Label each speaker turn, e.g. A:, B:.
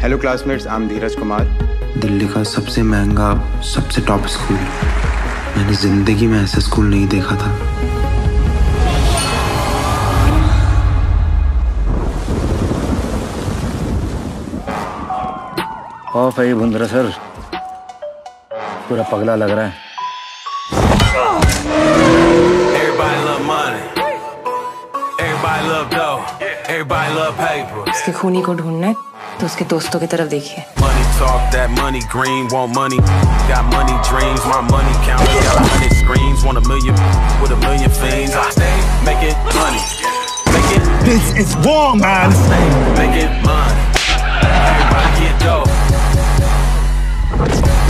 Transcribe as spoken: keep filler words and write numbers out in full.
A: Hello classmates, I am Dheeraj Kumar.
B: Delhi का सबसे महंगा, सबसे टॉप स्कूल। मैंने जिंदगी में ऐसा स्कूल नहीं देखा था।
C: ओ भाई भुंदरा सर, पूरा पगला लग रहा है।
D: उसके खूनी को ढूंढना है तो उसके दोस्तों की तरफ देखिए।
E: Money talk, that money green, want money, got money dreams, my money count, got a hundred screens, want a million with a million fiends. I stay making money, make it.
F: This is war, man.
E: Make it money. Everybody get dough.